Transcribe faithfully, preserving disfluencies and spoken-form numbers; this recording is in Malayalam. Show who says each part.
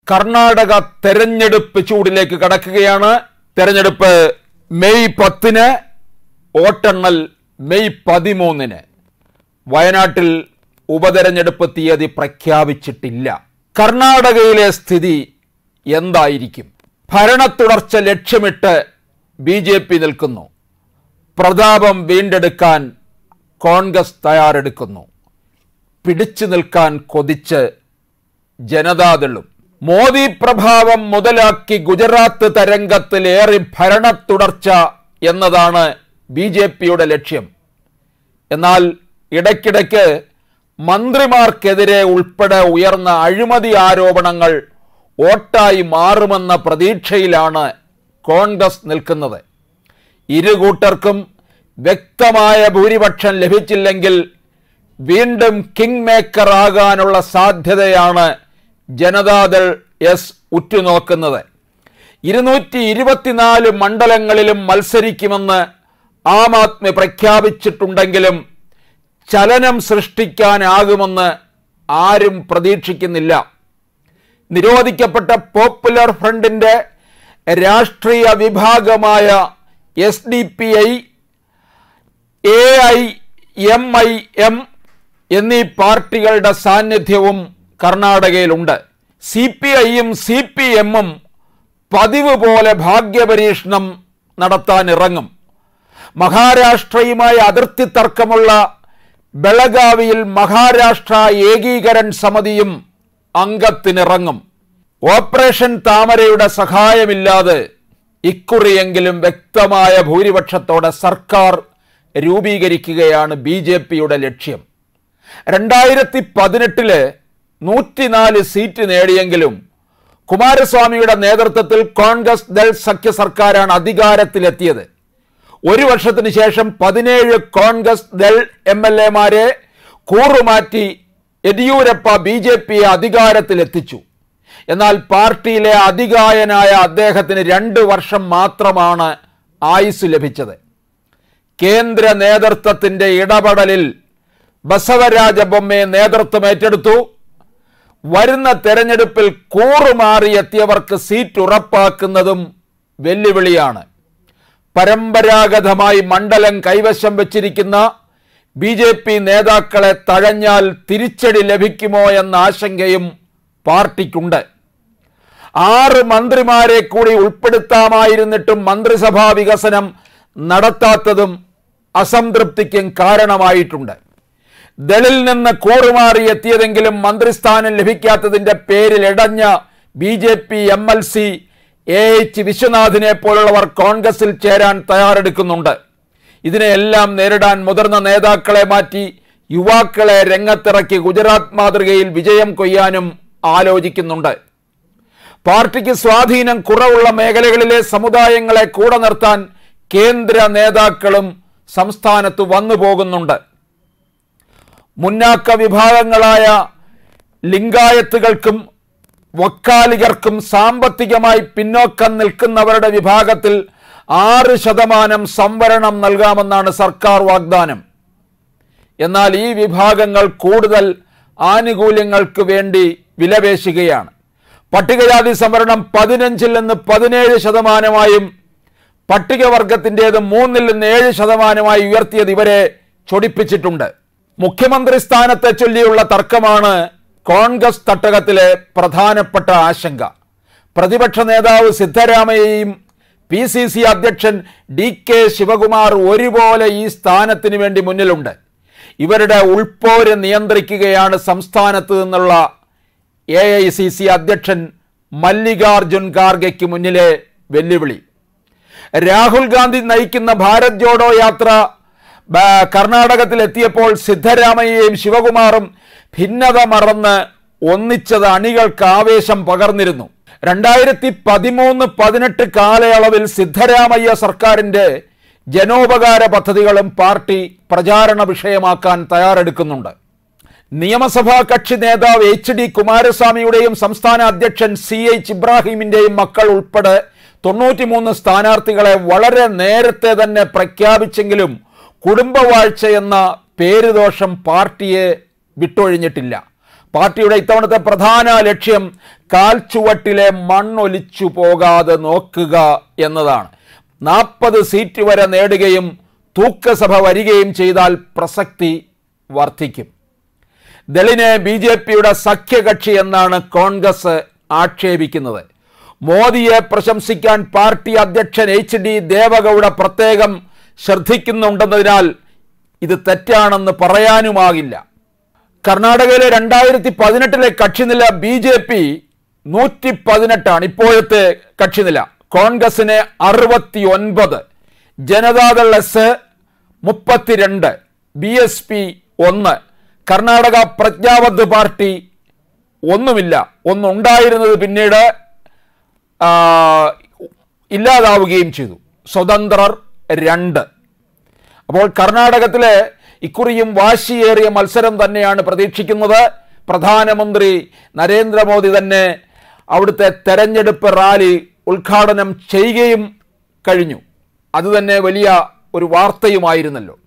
Speaker 1: കർണാടക തെരഞ്ഞെടുപ്പ് ചൂടിലേക്ക് കടക്കുകയാണ്. തെരഞ്ഞെടുപ്പ് മെയ് പത്തിന്, വോട്ടെണ്ണൽ മെയ് പതിമൂന്നിന്. വയനാട്ടിൽ ഉപതെരഞ്ഞെടുപ്പ് തീയതി പ്രഖ്യാപിച്ചിട്ടില്ല. കർണാടകയിലെ സ്ഥിതി എന്തായിരിക്കും? ഭരണത്തുടർച്ച ലക്ഷ്യമിട്ട് ബി ജെ പി നിൽക്കുന്നു. പ്രതാപം വീണ്ടെടുക്കാൻ കോൺഗ്രസ് തയ്യാറെടുക്കുന്നു. പിടിച്ചു നിൽക്കാൻ കൊതിച്ച് ജനതാദളും. മോദി പ്രഭാവം മുതലാക്കി ഗുജറാത്ത് തരംഗത്തിലേറി ഭരണ തുടർച്ച എന്നതാണ് ബി ജെ പിയുടെ ലക്ഷ്യം. എന്നാൽ ഇടയ്ക്കിടയ്ക്ക് മന്ത്രിമാർക്കെതിരെ ഉൾപ്പെടെ ഉയർന്ന അഴിമതി ആരോപണങ്ങൾ വോട്ടായി മാറുമെന്ന പ്രതീക്ഷയിലാണ് കോൺഗ്രസ് നിൽക്കുന്നത്. ഇരുകൂട്ടർക്കും വ്യക്തമായ ഭൂരിപക്ഷം ലഭിച്ചില്ലെങ്കിൽ വീണ്ടും കിങ് മേക്കർ ആകാനുള്ള സാധ്യതയാണ് ജനതാദൾ എസ് ഉറ്റുനോക്കുന്നത്. ഇരുന്നൂറ്റി ഇരുപത്തിനാല് മണ്ഡലങ്ങളിലും മത്സരിക്കുമെന്ന് ആം ആദ്മി പ്രഖ്യാപിച്ചിട്ടുണ്ടെങ്കിലും ചലനം സൃഷ്ടിക്കാനാകുമെന്ന് ആരും പ്രതീക്ഷിക്കുന്നില്ല. നിരോധിക്കപ്പെട്ട പോപ്പുലർ ഫ്രണ്ടിന്റെ രാഷ്ട്രീയ വിഭാഗമായ S D P I, A I M I M എന്നീ പാർട്ടികളുടെ സാന്നിധ്യവും കർണാടകയിലുണ്ട്. സി പി ഐയും സി പി എമ്മും പതിവ് പോലെ ഭാഗ്യപരീക്ഷണം നടത്താനിറങ്ങും. മഹാരാഷ്ട്രയുമായി അതിർത്തി തർക്കമുള്ള ബെളഗാവിയിൽ മഹാരാഷ്ട്ര ഏകീകരൺ സമിതിയും അംഗത്തിനിറങ്ങും. ഓപ്പറേഷൻ താമരയുടെ സഹായമില്ലാതെ ഇക്കുറിയെങ്കിലും വ്യക്തമായ ഭൂരിപക്ഷത്തോടെ സർക്കാർ രൂപീകരിക്കുകയാണ് ബി ജെ പിയുടെ ലക്ഷ്യം. രണ്ടായിരത്തി പതിനെട്ടില് നൂറ്റിനാല് സീറ്റ് നേടിയെങ്കിലും കുമാരസ്വാമിയുടെ നേതൃത്വത്തിൽ കോൺഗ്രസ് ദൾ സഖ്യ സർക്കാരാണ് അധികാരത്തിലെത്തിയത്. ഒരു വർഷത്തിന് ശേഷം പതിനേഴ് കോൺഗ്രസ് ദൾ എം എൽ എമാരെ കൂറുമാറ്റി യെദ്യൂരപ്പ ബി ജെ പിയെ അധികാരത്തിലെത്തിച്ചു. എന്നാൽ പാർട്ടിയിലെ അധികായനായ അദ്ദേഹത്തിന് രണ്ട് വർഷം മാത്രമാണ് ആയുസ് ലഭിച്ചത്. കേന്ദ്ര നേതൃത്വത്തിന്റെ ഇടപെടലിൽ ബസവരാജ ബൊമ്മയെ നേതൃത്വം ഏറ്റെടുത്തു. വരുന്ന തെരഞ്ഞെടുപ്പിൽ കൂറുമാറിയെത്തിയവർക്ക് സീറ്റ് ഉറപ്പാക്കുന്നതും വെല്ലുവിളിയാണ്. പരമ്പരാഗതമായി മണ്ഡലം കൈവശം വച്ചിരിക്കുന്ന ബി ജെ പി നേതാക്കളെ തഴഞ്ഞാൽ തിരിച്ചടി ലഭിക്കുമോ എന്ന ആശങ്കയും പാർട്ടിക്കുണ്ട്. ആറ് മന്ത്രിമാരെ കൂടി ഉൾപ്പെടുത്താമായിരുന്നിട്ടും മന്ത്രിസഭാ വികസനം നടത്താത്തതും അസംതൃപ്തിക്കും കാരണമായിട്ടുണ്ട്. ദളിൽ നിന്ന് കൂറുമാറി എത്തിയതെങ്കിലും മന്ത്രിസ്ഥാനം ലഭിക്കാത്തതിന്റെ പേരിൽ ഇടഞ്ഞ B J P M L C A H വിശ്വനാഥിനെ പോലുള്ളവർ കോൺഗ്രസിൽ ചേരാൻ തയ്യാറെടുക്കുന്നുണ്ട്. ഇതിനെയെല്ലാം നേരിടാൻ മുതിർന്ന നേതാക്കളെ മാറ്റി യുവാക്കളെ രംഗത്തിറക്കി ഗുജറാത്ത് മാതൃകയിൽ വിജയം കൊയ്യാനും ആലോചിക്കുന്നുണ്ട്. പാർട്ടിക്ക് സ്വാധീനം കുറവുള്ള മേഖലകളിലെ സമുദായങ്ങളെ കൂടെ നിർത്താൻ കേന്ദ്ര നേതാക്കളും സംസ്ഥാനത്ത് വന്നു പോകുന്നുണ്ട്. മുന്നാക്ക വിഭാഗങ്ങളായ ലിംഗായത്തുകൾക്കും വക്കാലികർക്കും സാമ്പത്തികമായി പിന്നോക്കം നിൽക്കുന്നവരുടെ വിഭാഗത്തിൽ ആറ് ശതമാനം സംവരണം നൽകാമെന്നാണ് സർക്കാർ വാഗ്ദാനം. എന്നാൽ ഈ വിഭാഗങ്ങൾ കൂടുതൽ ആനുകൂല്യങ്ങൾക്ക് വേണ്ടി വിലപേശുകയാണ്. പട്ടികജാതി സംവരണം പതിനഞ്ചിൽ നിന്ന് പതിനേഴ് ശതമാനമായും പട്ടികവർഗത്തിൻ്റേത് മൂന്നിൽ നിന്ന് ഏഴ് ശതമാനമായി ഉയർത്തിയത് ഇവരെ ചൊടിപ്പിച്ചിട്ടുണ്ട്. മുഖ്യമന്ത്രി സ്ഥാനത്തെ ചൊല്ലിയുള്ള തർക്കമാണ് കോൺഗ്രസ് തട്ടകത്തിലെ പ്രധാനപ്പെട്ട ആശങ്ക. പ്രതിപക്ഷ നേതാവ് സിദ്ധരാമയ്യയും പി സി സി അധ്യക്ഷൻ ഡി കെ ശിവകുമാർ ഒരുപോലെ ഈ സ്ഥാനത്തിന് വേണ്ടി മുന്നിലുണ്ട്. ഇവരുടെ ഉൾപ്പോര് നിയന്ത്രിക്കുകയാണ് സംസ്ഥാനത്ത് നിന്നുള്ള എ ഐ സി സി അധ്യക്ഷൻ മല്ലികാർജുൻ ഖാർഗെക്ക് മുന്നിലെ വെല്ലുവിളി. രാഹുൽ ഗാന്ധി നയിക്കുന്ന ഭാരത് ജോഡോ യാത്ര കർണാടകത്തിൽ എത്തിയപ്പോൾ സിദ്ധരാമയ്യയും ശിവകുമാറും ഭിന്നത മറന്ന് ഒന്നിച്ചത് അണികൾക്ക് ആവേശം പകർന്നിരുന്നു. രണ്ടായിരത്തി പതിമൂന്ന് പതിനെട്ട് കാലയളവിൽ സിദ്ധരാമയ്യ സർക്കാരിന്റെ ജനോപകാര പദ്ധതികളും പാർട്ടി പ്രചാരണ വിഷയമാക്കാൻ തയ്യാറെടുക്കുന്നുണ്ട്. നിയമസഭാ കക്ഷി നേതാവ് എച്ച് ഡി കുമാരസ്വാമിയുടെയും സംസ്ഥാന അധ്യക്ഷൻ സി എച്ച് ഇബ്രാഹിമിന്റെയും മക്കൾ ഉൾപ്പെടെ തൊണ്ണൂറ്റിമൂന്ന് സ്ഥാനാർത്ഥികളെ വളരെ നേരത്തെ തന്നെ പ്രഖ്യാപിച്ചെങ്കിലും കുടുംബവാഴ്ച എന്ന പേരുദോഷം പാർട്ടിയെ വിട്ടൊഴിഞ്ഞിട്ടില്ല. പാർട്ടിയുടെ ഇത്തവണത്തെ പ്രധാന ലക്ഷ്യം കാൽച്ചുവട്ടിലെ മണ്ണൊലിച്ചു പോകാതെ നോക്കുക എന്നതാണ്. നാൽപ്പത് സീറ്റ് വരെ നേടുകയും തൂക്കസഭ വരികയും ചെയ്താൽ പ്രസക്തി വർദ്ധിക്കും. ദളിനെ ബി ജെ പിയുടെ സഖ്യകക്ഷി എന്നാണ് കോൺഗ്രസ് ആക്ഷേപിക്കുന്നത്. മോദിയെ പ്രശംസിക്കാൻ പാർട്ടി അധ്യക്ഷൻ എച്ച് ഡി ദേവഗൌഡ പ്രത്യേകം ശ്രദ്ധിക്കുന്നുണ്ടെന്നതിനാൽ ഇത് തെറ്റാണെന്ന് പറയാനുമാകില്ല. കർണാടകയിലെ രണ്ടായിരത്തി പതിനെട്ടിലെ കക്ഷിനില ബി ജെ പി നൂറ്റി പതിനെട്ടാണ് ഇപ്പോഴത്തെ കക്ഷിനില. കോൺഗ്രസിന് അറുപത്തി ഒൻപത്, ജനതാദൾ എസ് മുപ്പത്തിരണ്ട്, ബി എസ് പി ഒന്ന്, കർണാടക പ്രജ്ഞാബദ്ധ് പാർട്ടി ഒന്നുമില്ല, ഒന്നുണ്ടായിരുന്നത് പിന്നീട് ഇല്ലാതാവുകയും ചെയ്തു, സ്വതന്ത്രർ രണ്ട്. അപ്പോൾ കർണാടകത്തിലെ ഇക്കുറിയും വാശിയേറിയ മത്സരം തന്നെയാണ് പ്രതീക്ഷിക്കുന്നത്. പ്രധാനമന്ത്രി നരേന്ദ്രമോദി തന്നെ അവിടുത്തെ തെരഞ്ഞെടുപ്പ് റാലി ഉദ്ഘാടനം ചെയ്യുകയും കഴിഞ്ഞു. അതുതന്നെ വലിയ ഒരു വാർത്തയുമായിരുന്നല്ലോ.